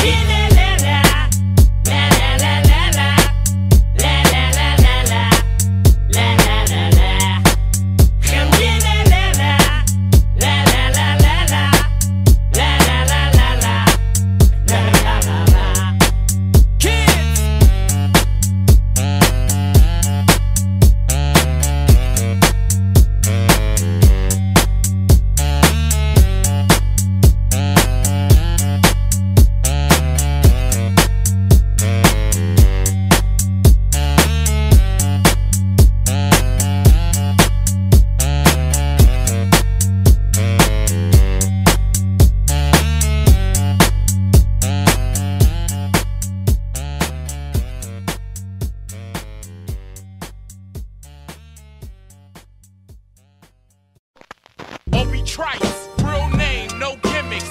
Obie Trice, real name, no gimmicks.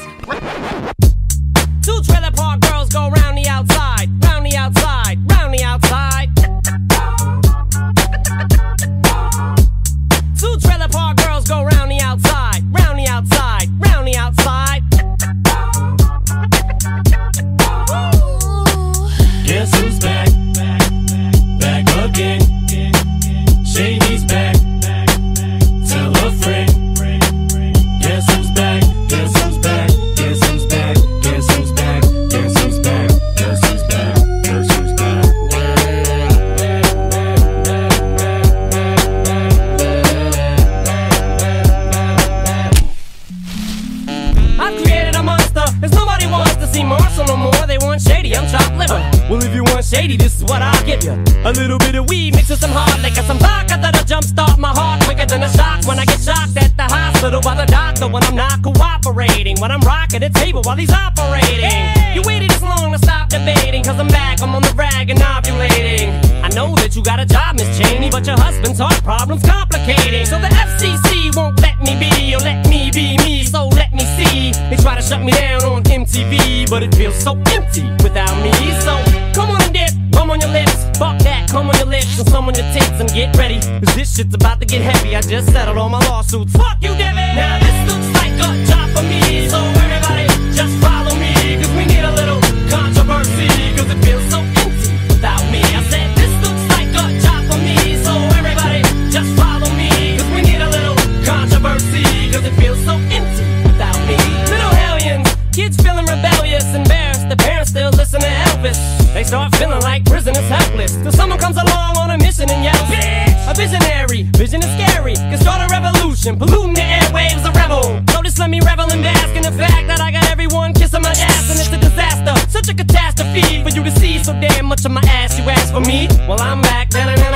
2 trailer park girls go round the outside, round the outside, round the outside. 2 trailer park girls go round the outside, round the outside, round the outside. Guess who's back? Back again. Shady's back. Tell a friend. Guess I'll give you. A little bit of weed mixed with some hard liquor, some vodka that'll jumpstart my heart quicker than a shock when I get shocked at the hospital by the doctor when I'm not cooperating, when I'm rocking the table while he's operating. You waited this long to stop debating, cause I'm back, I'm on the rag and ovulating. I know that you got a job, Miss Cheney, but your husband's heart problem's complicating. So the FCC won't let me be, or let me be me, so let me see. They try to shut me down on MTV, but it feels so empty without me. So come on and dip, come on your lips, fuck that, come on your lips, and some on your tits and get ready, cause this shit's about to get heavy. I just settled all my lawsuits, fuck you, Devin. Now this looks like a job for me, so everybody just follow me, cause we need a little controversy, cause it feels so empty without me. I said this looks like a job for me, so everybody just follow me, cause we need a little controversy, cause it feels so empty without me. Little hellions, kids feeling rebellious, embarrassed, the parents still listen to Elvis. They start feeling like prisoners helpless, till someone comes along on a mission and yells, bitch! A visionary, vision is scary, can start a revolution, polluting the airwaves, a rebel. So just let me revel and bask in the fact that I got everyone kissing my ass, and it's a disaster, such a catastrophe for you to see so damn much of my ass. You ask for me, well I'm back.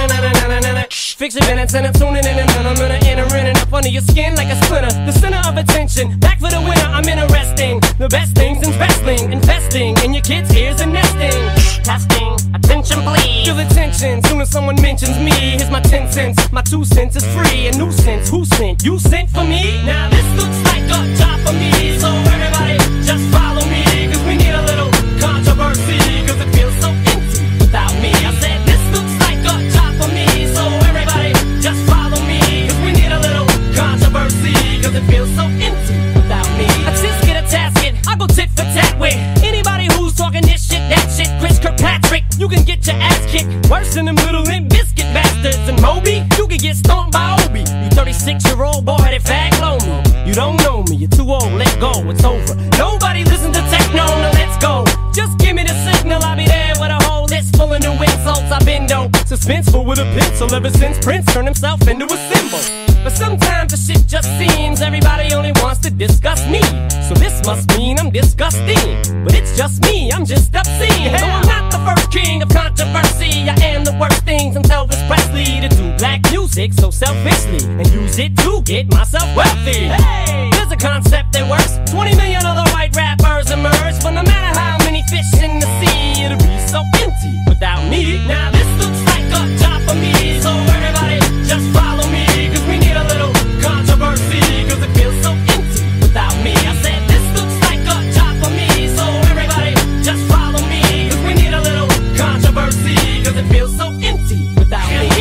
Fix your minutes and I'm tuning in, and I'm gonna enter in and up under your skin like a splinter. The center of attention, back for the winner. I'm interesting, the best things in wrestling, investing in your kids' ears and nesting. Testing, attention please. Feel the tension, soon as someone mentions me. Here's my 10 cents, my 2 cents is free. A nuisance, who sent? You sent for me? Now this looks like a job for me, so everybody just follow me, cause we need a little controversy, cause it feels so empty without me. I said this looks like a job for me, so everybody just follow me, cause we need a little controversy, cause it feels so empty without me. I just get a tasket, I go tit for tat with anybody who's talking this shit, that shit. Chris Kirkpatrick, you can get your ass kicked worse than them little Limp Biscuit bastards. And Moby, you can get stomped by Obie. You 36-year-old boy that fag low me. You don't know me, you're too old, let go, it's over. Nobody listen to techno, now let's go. Just give me the signal, I'll be there with a whole list full of new insults. I've been dope, suspenseful with a pencil ever since Prince turned himself into a symbol. But sometimes the shit just seems everybody only wants to discuss me. So this must mean I'm disgusting, but it's just me, I'm just obscene. Though I'm not the first king of controversy, I am the worst thing since Elvis Presley to do black music so selfishly and use it to get myself wealthy. Hey, there's a concept that works. 20 million other white rappers emerge, but no matter how many fish in the sea, it'll be so empty without me. Now this looks like a job for me, so everybody just follow me, cause we need a little controversy, cause it feels so empty without me. I said this looks like a job for me, so everybody just follow me, cause we need a little controversy, cause it feels so empty without me.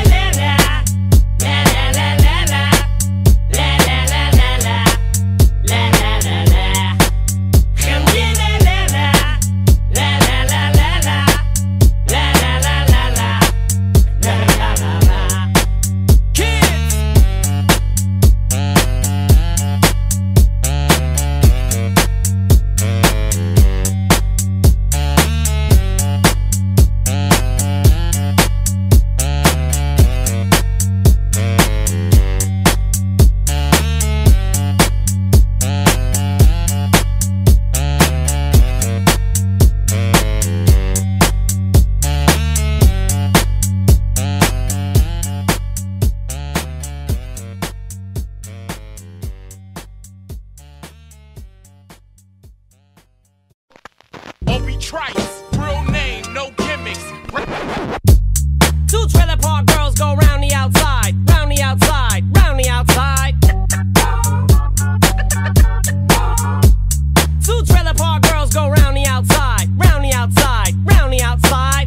Obie Trice, real name, no gimmicks. 2 trailer park girls go round the outside, round the outside, round the outside. 2 trailer park girls go round the outside, round the outside, round the outside.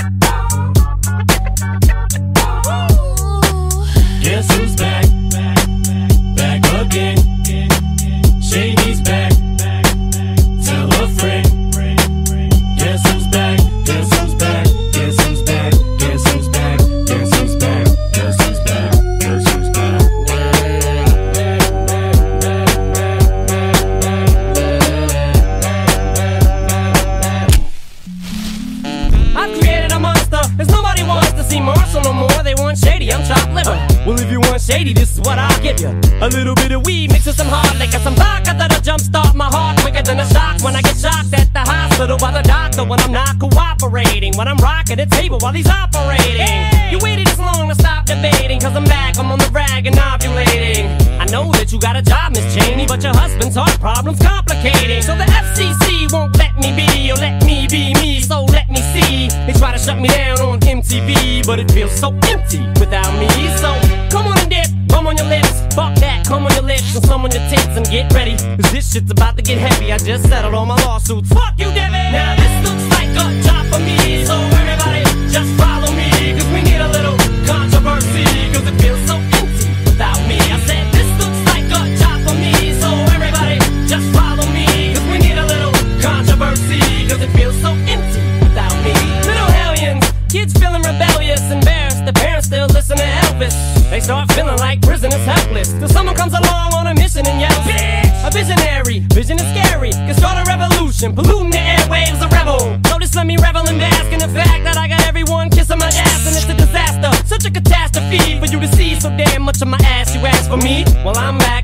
Guess who's back? Back again. Shady's back. Tell a friend. Guess who's back? Guess who's back? Guess who's back? Guess who's back? Guess who's back? Guess who's back? Guess who's back? I've created a monster, cause nobody wants to see Marshall no more. They want Shady, I'm chopped liver. Well, if you want Shady, this is what I'll give you. A little bit of weed mixed with some hard liquor, some vodka that'll jumpstart my heart quicker than a shock when I get shocked at the hospital hospital by the doctor when I'm not cooperating, when I'm rocking the table while he's operating. You waited this long to stop debating, cause I'm back, I'm on the rag and ovulating. I know that you got a job, Miss Cheney, but your husband's heart problem's complicating. So the FCC won't let me be, or let me be me, so let me see. They try to shut me down on MTV, but it feels so empty without me. So come on and dip, bum on your lips, fuck that, come on your lips, and some on your tits, and get ready, cause this shit's about to get heavy. I just settled all my lawsuits, fuck you, Debbie. Now this looks like a job for me, so everybody just follow me, cause we need a little controversy, cause it feels so empty without me. I said this looks like a job for me, so everybody just follow me, cause we need a little controversy, cause it feels so empty without me. Little hellions, kids feeling rebellious, embarrassed, the parents still listen to Elvis. They start feeling like prisoners helpless, till someone comes along on a mission and yells, bitch! A visionary, vision is scary, can start a revolution, polluting the airwaves, a rebel. So just let me revel and bask in the fact that I got everyone kissing my ass, and it's a disaster, such a catastrophe for you to see so damn much of my ass. You ask for me, well I'm back.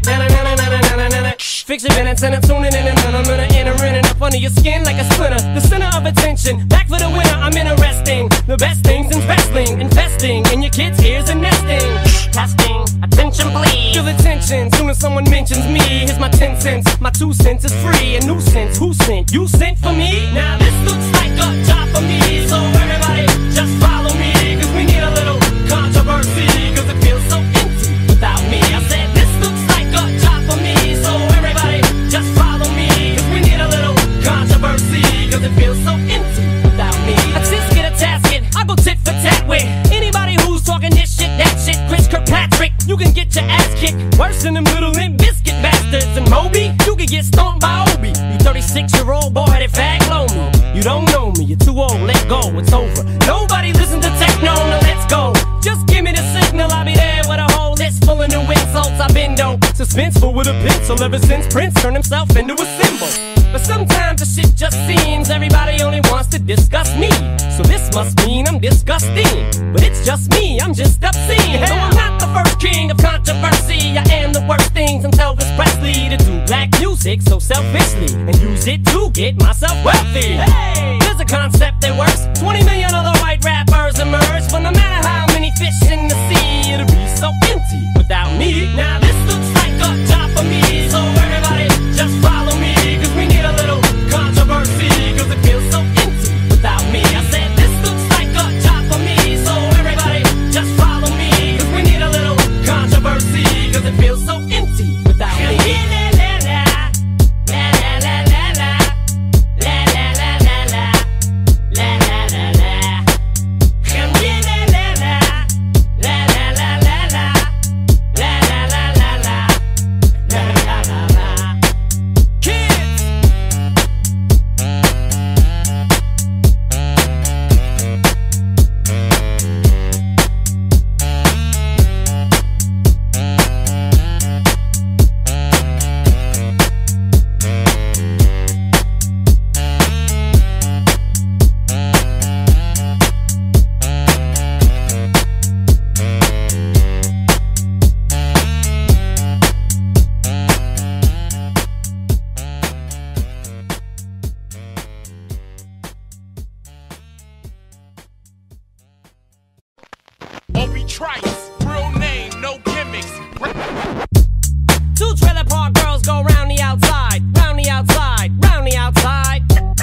Fix your minutes and I'm tuning in, and I'm gonna enter in and up under your skin like a splinter. The center of attention, back for the winner. I'm interesting, the best things in wrestling, investing in your kids' ears and nesting. Testing, attention please. Feel the tension, soon as someone mentions me. Here's my 10 cents, my 2 cents is free. A nuisance, who sent? You sent for me? Now this looks like a job for me, so everybody just follow me, cause we need a little controversy, cause it feels so empty without me. I said this looks like a job for me, so everybody just follow me, cause we need a little controversy, cause it feels so empty without me. I just get a tasket, I go tit for tat with anybody who's talking this shit, that shit. Chris Kirkpatrick, you can get your ass kicked worse than them little Limp Bizkit bastards. And Moby, you can get stomped by Obie. You 36-year-old boy that fag blow me. You don't know me, you're too old, let go, it's over. Nobody listen to techno, now let's go. Just give me the signal, I'll be there with a whole list full of new insults. I've been dope, suspenseful with a pencil ever since Prince turned himself into a symbol. But sometimes the shit just seems everybody only wants to discuss me. So this must mean I'm disgusting, but it's just me, I'm just obscene. So I'm not the first king of controversy, I am the worst thing since Elvis Presley to do black music so selfishly and use it to get myself wealthy. Hey, there's a concept that works. 20 million other white rappers emerge, but no matter how many fish in the sea, it'll be so empty without me. Now this looks like a job for me, so everybody just follow me, cause we need a little controversy, cause it feels so empty without me. I said this looks like a job for me, so everybody just follow me, cause we need a little controversy, cause it feels so empty without me. Obie Trice, real name, no gimmicks. 2 trailer park girls go round the outside, round the outside, round the outside.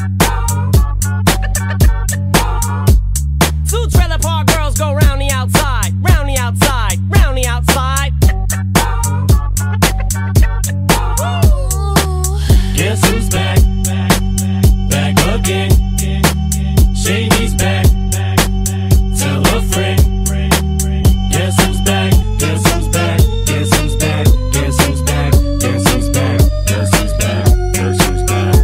2 trailer park girls go round the outside, round the outside, round the outside. Guess who's back? Back again. Shady's back. Tell a friend. Guess who's back? Guess who's back? Guess who's back? Guess who's back? Guess who's back? Guess who's back? Guess who's back?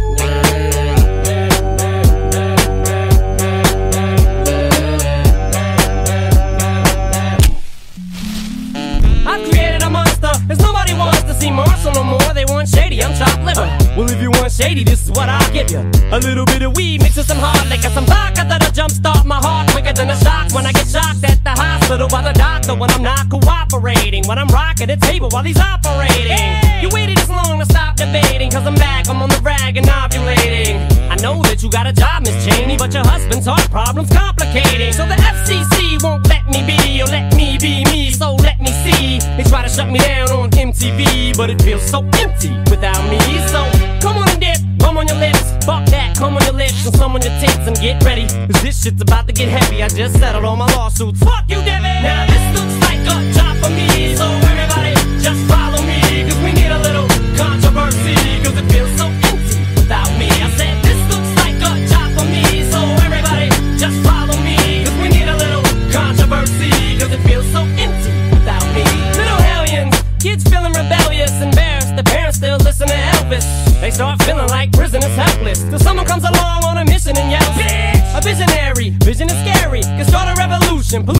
I've created a monster, cause nobody wants to see Marshall no more. They want Shady, I'm chopped liver. Well, if you want Shady, this is what I'll give you. A little bit of weed mixed with some hard liquor, some vodka that'll jumpstart my heart quicker than a shock when I get shocked at the hospital by the doctor. doctor when I'm not cooperating, when I'm rocking the table while he's operating. You waited this long to stop debating, cause I'm back, I'm on the rag and ovulating. I know that you got a job, Miss Cheney, but your husband's heart problem's complicating. So the FCC won't let me be, or let me be me, so let me see. They try to shut me down on MTV, but it feels so empty without me. So come on and dip, come on your lips, fuck that, come on your lips, and some on your tits, and get ready, cause this shit's about to get heavy. I just settled all my lawsuits, fuck you, Debbie. Now this looks like a job for me, so everybody just follow me, cause we need a little controversy, cause it feels so empty without me. I said this looks like a job for me, so everybody just follow me, cause we need a little controversy, cause it feels so empty without me. Little hellions, kids feeling rebellious, embarrassed, the parents still listen to Elvis. They start feeling like prisoners helpless, till someone comes along on a mission and yells, bitch! A visionary, vision is scary, can start a revolution.